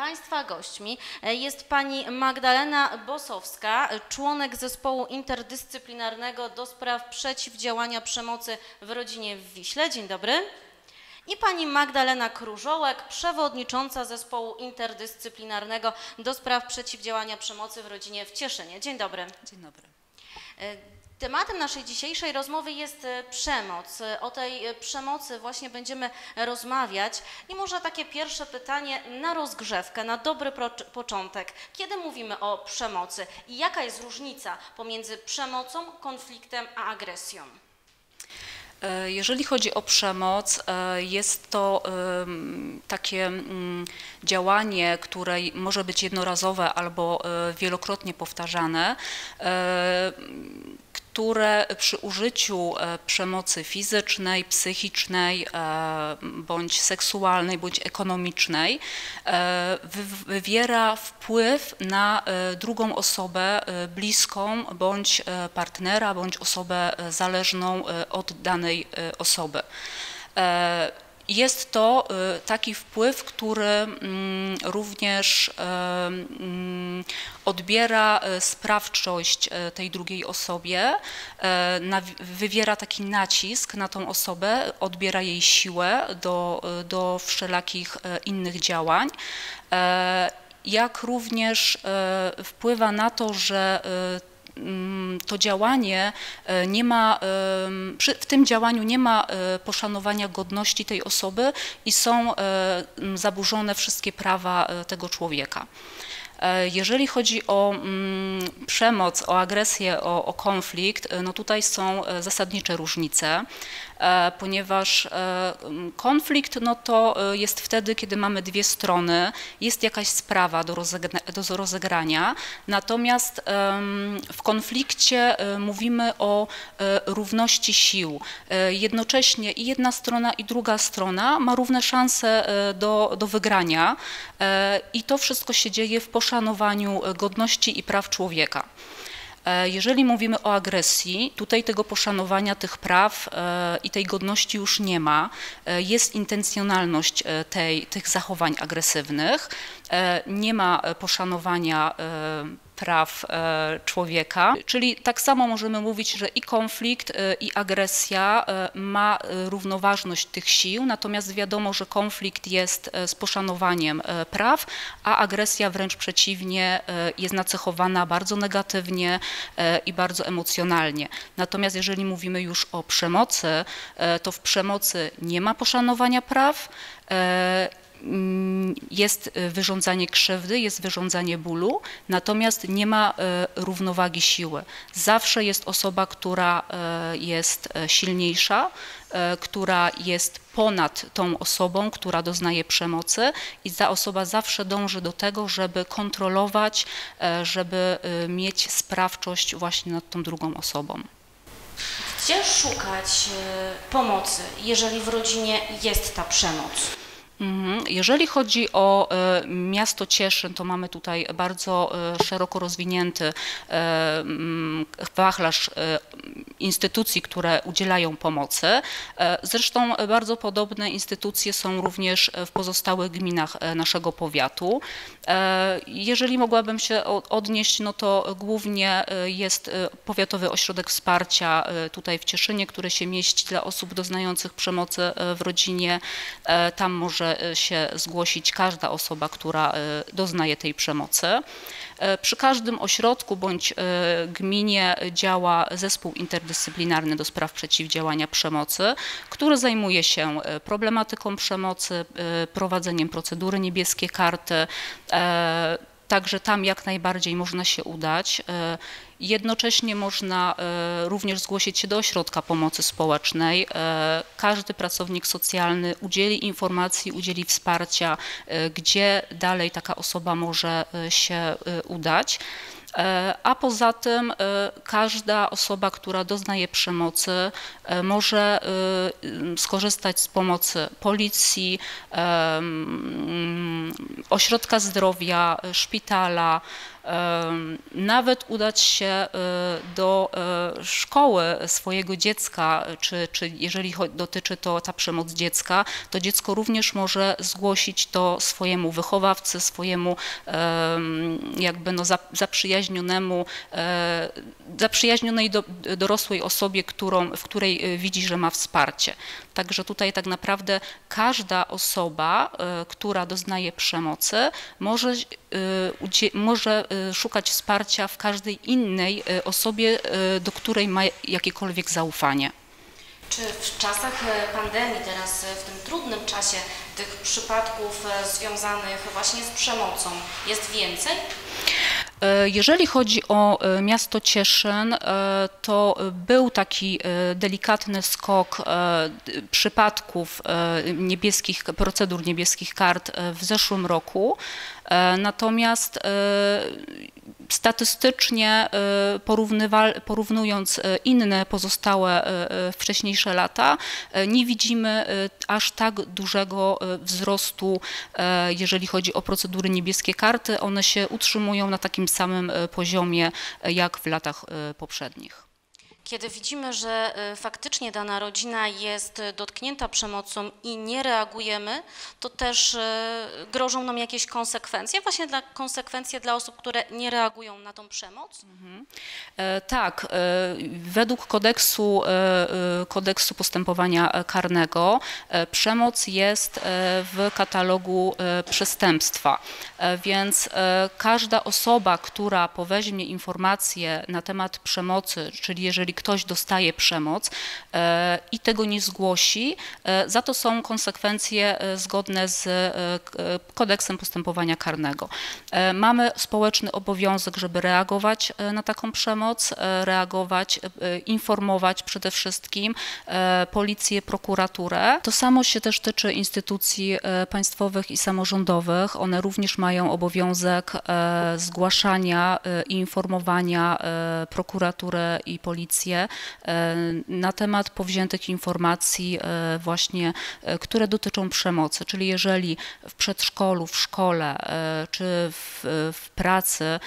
Państwa gośćmi jest pani Magdalena Bosowska, członek zespołu interdyscyplinarnego do spraw przeciwdziałania przemocy w rodzinie w Wiśle. Dzień dobry. I pani Magdalena Krużołek, przewodnicząca zespołu interdyscyplinarnego do spraw przeciwdziałania przemocy w rodzinie w Cieszynie. Dzień dobry. Dzień dobry. Tematem naszej dzisiejszej rozmowy jest przemoc. O tej przemocy właśnie będziemy rozmawiać. I może takie pierwsze pytanie na rozgrzewkę, na dobry początek. Kiedy mówimy o przemocy i jaka jest różnica pomiędzy przemocą, konfliktem a agresją? Jeżeli chodzi o przemoc, jest to takie działanie, które może być jednorazowe albo wielokrotnie powtarzane, które przy użyciu przemocy fizycznej, psychicznej, bądź seksualnej, bądź ekonomicznej wywiera wpływ na drugą osobę bliską, bądź partnera, bądź osobę zależną od danej osoby. Jest to taki wpływ, który również odbiera sprawczość tej drugiej osobie, wywiera taki nacisk na tą osobę, odbiera jej siłę do wszelakich innych działań, jak również wpływa na to, że to działanie nie ma, w tym działaniu nie ma poszanowania godności tej osoby i są zaburzone wszystkie prawa tego człowieka. Jeżeli chodzi o przemoc, o agresję, o konflikt, no tutaj są zasadnicze różnice, ponieważ konflikt no to jest wtedy, kiedy mamy dwie strony, jest jakaś sprawa do rozegrania, natomiast w konflikcie mówimy o równości sił. Jednocześnie i jedna strona, i druga strona ma równe szanse do wygrania i to wszystko się dzieje w poszanowaniu godności i praw człowieka. Jeżeli mówimy o agresji, tutaj tego poszanowania tych praw i tej godności już nie ma. Jest intencjonalność tych zachowań agresywnych, nie ma poszanowania praw człowieka, czyli tak samo możemy mówić, że i konflikt, i agresja ma równoważność tych sił, natomiast wiadomo, że konflikt jest z poszanowaniem praw, a agresja wręcz przeciwnie jest nacechowana bardzo negatywnie i bardzo emocjonalnie. Natomiast jeżeli mówimy już o przemocy, to w przemocy nie ma poszanowania praw, jest wyrządzanie krzywdy, jest wyrządzanie bólu, natomiast nie ma równowagi siły. Zawsze jest osoba, która jest silniejsza, która jest ponad tą osobą, która doznaje przemocy i ta osoba zawsze dąży do tego, żeby kontrolować, żeby mieć sprawczość właśnie nad tą drugą osobą. Gdzie szukać pomocy, jeżeli w rodzinie jest ta przemoc? Jeżeli chodzi o miasto Cieszyn, to mamy tutaj bardzo szeroko rozwinięty wachlarz instytucji, które udzielają pomocy. Zresztą bardzo podobne instytucje są również w pozostałych gminach naszego powiatu. Jeżeli mogłabym się odnieść, no to głównie jest Powiatowy Ośrodek Wsparcia tutaj w Cieszynie, który się mieści dla osób doznających przemocy w rodzinie. Tam może się zgłosić każda osoba, która doznaje tej przemocy. Przy każdym ośrodku bądź gminie działa zespół interdyscyplinarny do spraw przeciwdziałania przemocy, który zajmuje się problematyką przemocy, prowadzeniem procedury niebieskie karty. Także tam jak najbardziej można się udać. Jednocześnie można również zgłosić się do ośrodka pomocy społecznej. Każdy pracownik socjalny udzieli informacji, udzieli wsparcia, gdzie dalej taka osoba może się udać. A poza tym każda osoba, która doznaje przemocy, może skorzystać z pomocy policji, ośrodka zdrowia, szpitala, nawet udać się do szkoły swojego dziecka, czy jeżeli dotyczy to ta przemoc dziecka, to dziecko również może zgłosić to swojemu wychowawcy, swojemu jakby no zaprzyjaźnionej dorosłej osobie, w której widzi, że ma wsparcie. Także tutaj tak naprawdę każda osoba, która doznaje przemocy, może szukać wsparcia w każdej innej osobie, do której ma jakiekolwiek zaufanie. Czy w czasach pandemii, teraz w tym trudnym czasie, tych przypadków związanych właśnie z przemocą jest więcej? Jeżeli chodzi o miasto Cieszyn, to był taki delikatny skok przypadków procedur niebieskich kart w zeszłym roku, natomiast statystycznie porównując inne pozostałe wcześniejsze lata, nie widzimy aż tak dużego wzrostu, jeżeli chodzi o procedury niebieskie karty. One się utrzymują na takim samym poziomie jak w latach poprzednich. Kiedy widzimy, że faktycznie dana rodzina jest dotknięta przemocą i nie reagujemy, to też grożą nam jakieś konsekwencje, właśnie konsekwencje dla osób, które nie reagują na tą przemoc? Tak, według kodeksu postępowania karnego przemoc jest w katalogu przestępstwa, więc każda osoba, która poweźmie informacje na temat przemocy, czyli jeżeli ktoś dostaje przemoc i tego nie zgłosi, za to są konsekwencje zgodne z kodeksem postępowania karnego. Mamy społeczny obowiązek, żeby reagować na taką przemoc, informować przede wszystkim policję, prokuraturę. To samo się też tyczy instytucji państwowych i samorządowych. One również mają obowiązek zgłaszania i informowania prokuratury i policję na temat powziętych informacji właśnie, które dotyczą przemocy. Czyli jeżeli w przedszkolu, w szkole czy w pracy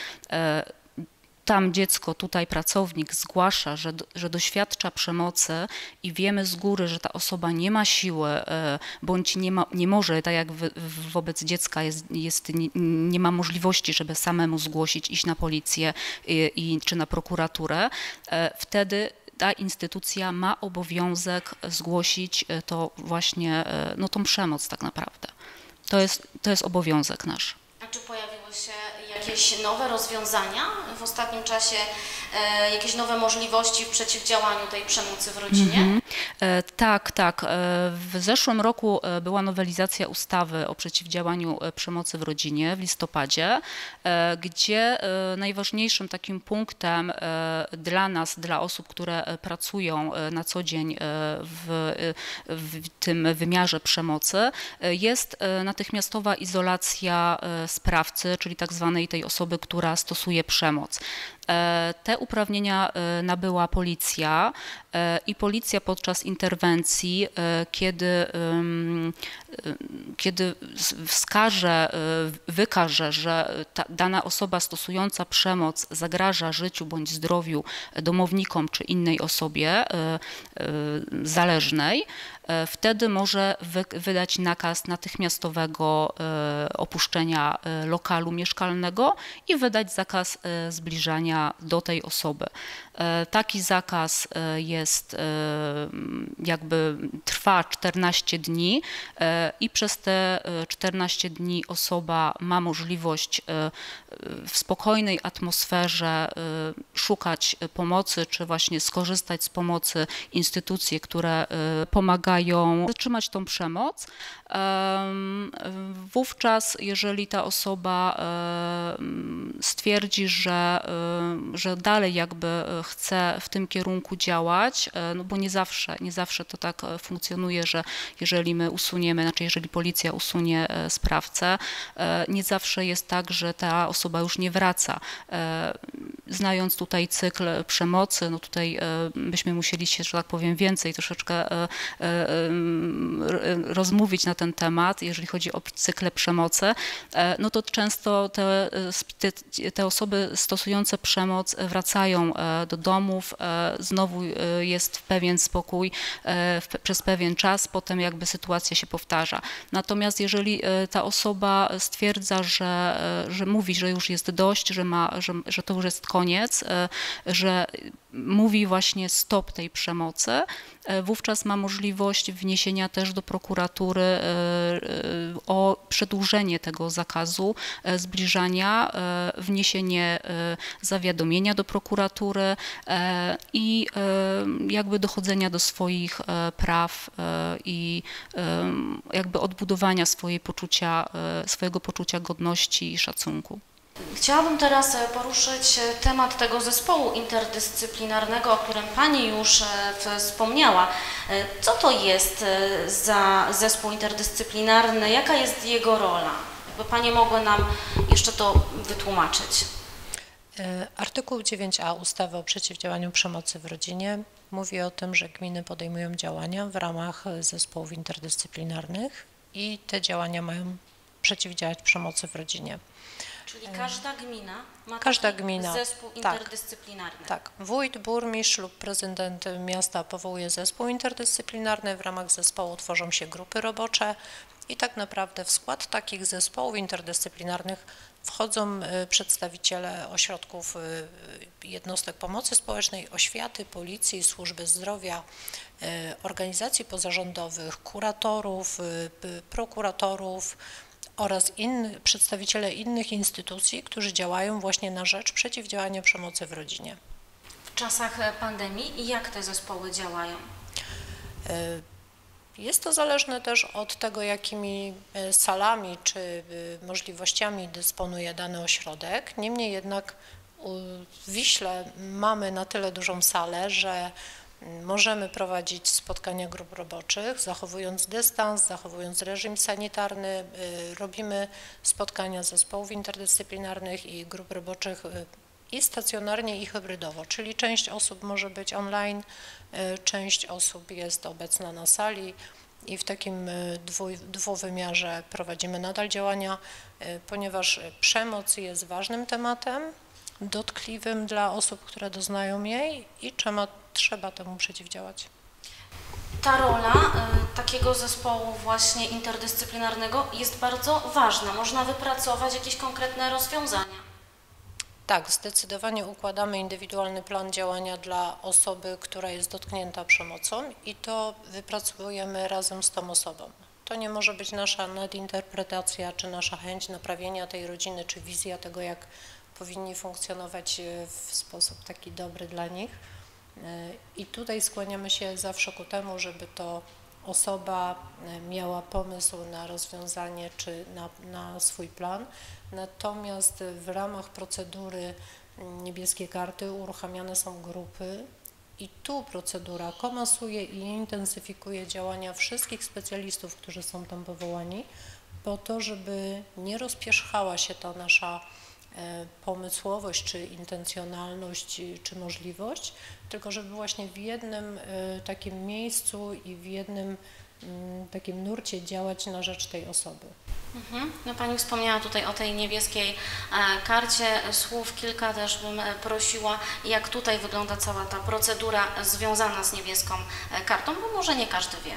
tam dziecko, tutaj pracownik zgłasza, że doświadcza przemocy i wiemy z góry, że ta osoba nie ma siły, bądź nie może, tak jak wobec dziecka nie ma możliwości, żeby samemu zgłosić, iść na policję czy na prokuraturę, wtedy ta instytucja ma obowiązek zgłosić to właśnie, no tą przemoc tak naprawdę. To jest obowiązek nasz. A czy pojawiły się jakieś nowe rozwiązania w ostatnim czasie, jakieś nowe możliwości w przeciwdziałaniu tej przemocy w rodzinie? Tak. W zeszłym roku była nowelizacja ustawy o przeciwdziałaniu przemocy w rodzinie w listopadzie, gdzie najważniejszym takim punktem dla nas, dla osób, które pracują na co dzień w tym wymiarze przemocy, jest natychmiastowa izolacja sprawcy, czyli tak zwanej tej osoby, która stosuje przemoc. Te uprawnienia nabyła policja i policja podczas interwencji, kiedy wykaże, że dana osoba stosująca przemoc zagraża życiu bądź zdrowiu domownikom czy innej osobie zależnej, wtedy może wydać nakaz natychmiastowego opuszczenia lokalu mieszkalnego i wydać zakaz zbliżania do tej osoby. Taki zakaz trwa 14 dni i przez te 14 dni osoba ma możliwość w spokojnej atmosferze szukać pomocy, czy właśnie skorzystać z pomocy instytucji, które pomagają zatrzymać tą przemoc. Wówczas, jeżeli ta osoba stwierdzi, że dalej jakby chce w tym kierunku działać, no bo nie zawsze to tak funkcjonuje, że jeżeli my usuniemy, jeżeli policja usunie sprawcę, nie zawsze jest tak, że ta osoba już nie wraca. Znając tutaj cykl przemocy, no tutaj byśmy musieli się, że tak powiem, więcej troszeczkę rozmówić na ten temat, jeżeli chodzi o cykle przemocy, no to często te osoby stosujące przemoc wracają do domów, znowu jest pewien spokój przez pewien czas, potem jakby sytuacja się powtarza. Natomiast jeżeli ta osoba stwierdza, że mówi, że już jest dość, że to już jest koniec, że mówi właśnie stop tej przemocy, wówczas ma możliwość wniesienia też do prokuratury o przedłużenie tego zakazu zbliżania, wniesienie zawiadomienia do prokuratury i jakby dochodzenia do swoich praw i jakby odbudowania swojego poczucia godności i szacunku. Chciałabym teraz poruszyć temat tego zespołu interdyscyplinarnego, o którym Pani już wspomniała. Co to jest za zespół interdyscyplinarny? Jaka jest jego rola? Jakby Panie mogły nam jeszcze to wytłumaczyć. Artykuł 9a ustawy o przeciwdziałaniu przemocy w rodzinie mówi o tym, że gminy podejmują działania w ramach zespołów interdyscyplinarnych i te działania mają przeciwdziałać przemocy w rodzinie. Czyli każda gmina ma zespół interdyscyplinarny. Tak. Wójt, burmistrz lub prezydent miasta powołuje zespół interdyscyplinarny, w ramach zespołu tworzą się grupy robocze i tak naprawdę w skład takich zespołów interdyscyplinarnych wchodzą przedstawiciele ośrodków jednostek pomocy społecznej, oświaty, policji, służby zdrowia, organizacji pozarządowych, kuratorów, prokuratorów, oraz przedstawiciele innych instytucji, którzy działają właśnie na rzecz przeciwdziałania przemocy w rodzinie. W czasach pandemii jak te zespoły działają? Jest to zależne też od tego, jakimi salami czy możliwościami dysponuje dany ośrodek. Niemniej jednak w Wiśle mamy na tyle dużą salę, że możemy prowadzić spotkania grup roboczych, zachowując dystans, zachowując reżim sanitarny. Robimy spotkania zespołów interdyscyplinarnych i grup roboczych i stacjonarnie, i hybrydowo, czyli część osób może być online, część osób jest obecna na sali i w takim dwuwymiarze prowadzimy nadal działania, ponieważ przemoc jest ważnym tematem, dotkliwym dla osób, które doznają jej i trzeba temu przeciwdziałać. Ta rola takiego zespołu właśnie interdyscyplinarnego jest bardzo ważna. Można wypracować jakieś konkretne rozwiązania. Tak, zdecydowanie układamy indywidualny plan działania dla osoby, która jest dotknięta przemocą i to wypracowujemy razem z tą osobą. To nie może być nasza nadinterpretacja, czy nasza chęć naprawienia tej rodziny, czy wizja tego, jak powinni funkcjonować w sposób taki dobry dla nich. I tutaj skłaniamy się zawsze ku temu, żeby to osoba miała pomysł na rozwiązanie czy na swój plan. Natomiast w ramach procedury Niebieskiej Karty uruchamiane są grupy i tu procedura komasuje i intensyfikuje działania wszystkich specjalistów, którzy są tam powołani, po to, żeby nie rozpierzchała się ta nasza pomysłowość, czy intencjonalność, czy możliwość, tylko żeby właśnie w jednym takim miejscu i w jednym takim nurcie działać na rzecz tej osoby. No Pani wspomniała tutaj o tej niebieskiej karcie, słów kilka też bym prosiła, jak tutaj wygląda cała ta procedura związana z niebieską kartą, bo może nie każdy wie.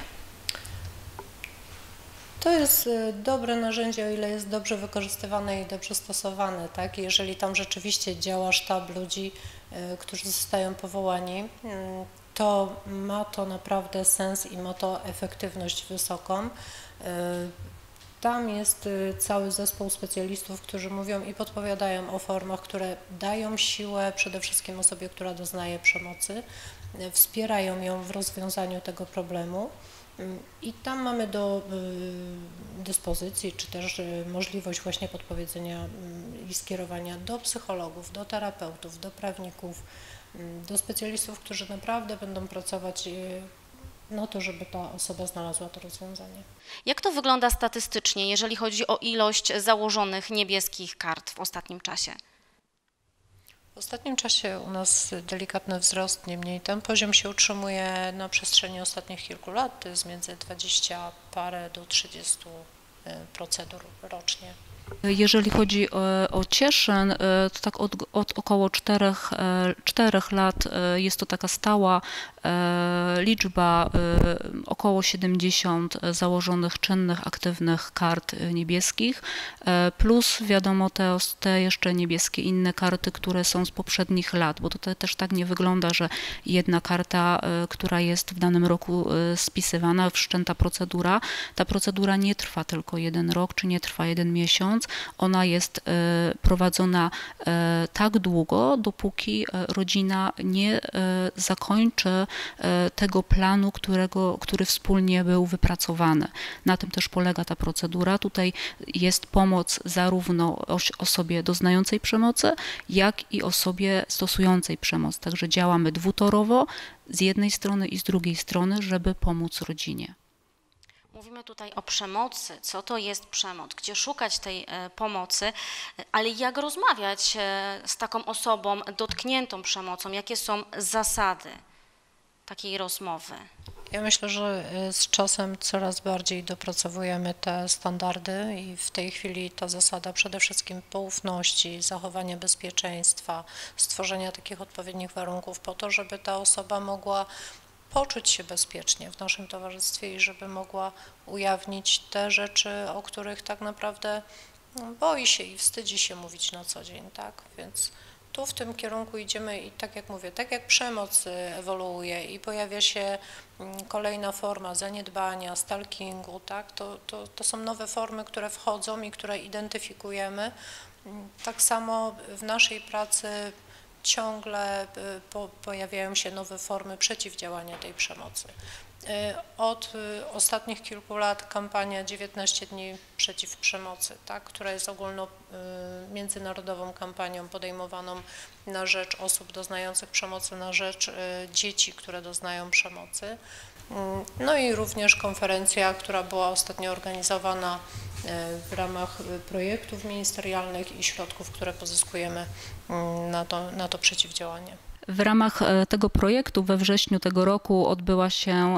To jest dobre narzędzie, o ile jest dobrze wykorzystywane i dobrze stosowane, tak? Jeżeli tam rzeczywiście działa sztab ludzi, którzy zostają powołani, to ma to naprawdę sens i ma to efektywność wysoką. Tam jest cały zespół specjalistów, którzy mówią i podpowiadają o formach, które dają siłę przede wszystkim osobie, która doznaje przemocy, wspierają ją w rozwiązaniu tego problemu. I tam mamy do dyspozycji, czy też możliwość właśnie podpowiedzenia i skierowania do psychologów, do terapeutów, do prawników, do specjalistów, którzy naprawdę będą pracować na to, żeby ta osoba znalazła to rozwiązanie. Jak to wygląda statystycznie, jeżeli chodzi o ilość założonych niebieskich kart w ostatnim czasie? W ostatnim czasie u nas delikatny wzrost, niemniej ten poziom się utrzymuje na przestrzeni ostatnich kilku lat, to jest między 20 parę do 30 procedur rocznie. Jeżeli chodzi o Cieszyn, to tak od około 4 lat jest to taka stała liczba, około 70 założonych czynnych, aktywnych kart niebieskich, plus wiadomo te jeszcze niebieskie inne karty, które są z poprzednich lat, bo to też tak nie wygląda, że jedna karta, która jest w danym roku spisywana, wszczęta procedura, ta procedura nie trwa tylko 1 rok, czy nie trwa 1 miesiąc, ona jest prowadzona tak długo, dopóki rodzina nie zakończy tego planu, który wspólnie był wypracowany. Na tym też polega ta procedura. Tutaj jest pomoc zarówno osobie doznającej przemocy, jak i osobie stosującej przemoc. Także działamy dwutorowo z jednej strony i z drugiej strony, żeby pomóc rodzinie. Mówimy tutaj o przemocy, co to jest przemoc, gdzie szukać tej pomocy, ale jak rozmawiać z taką osobą dotkniętą przemocą, jakie są zasady takiej rozmowy? Ja myślę, że z czasem coraz bardziej dopracowujemy te standardy i w tej chwili ta zasada przede wszystkim poufności, zachowania bezpieczeństwa, stworzenia takich odpowiednich warunków po to, żeby ta osoba mogła poczuć się bezpiecznie w naszym towarzystwie i żeby mogła ujawnić te rzeczy, o których tak naprawdę boi się i wstydzi się mówić na co dzień, tak? Więc tu w tym kierunku idziemy i tak jak mówię, tak jak przemoc ewoluuje i pojawia się kolejna forma zaniedbania, stalkingu, tak? To są nowe formy, które wchodzą i które identyfikujemy. Tak samo w naszej pracy ciągle pojawiają się nowe formy przeciwdziałania tej przemocy. Od ostatnich kilku lat kampania 19 dni przeciw przemocy, tak, która jest międzynarodową kampanią podejmowaną na rzecz osób doznających przemocy, na rzecz dzieci, które doznają przemocy. No i również konferencja, która była ostatnio organizowana w ramach projektów ministerialnych i środków, które pozyskujemy na to przeciwdziałanie. W ramach tego projektu we wrześniu tego roku odbyła się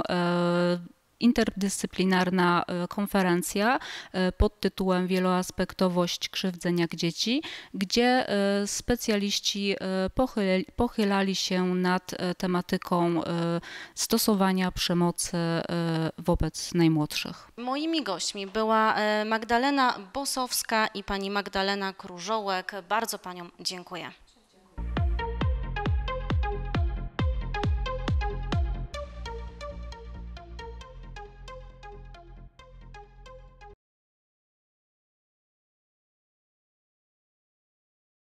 interdyscyplinarna konferencja pod tytułem Wieloaspektowość krzywdzenia dzieci, gdzie specjaliści pochylali się nad tematyką stosowania przemocy wobec najmłodszych. Moimi gośćmi była Magdalena Bosowska i pani Magdalena Krużołek. Bardzo paniom dziękuję.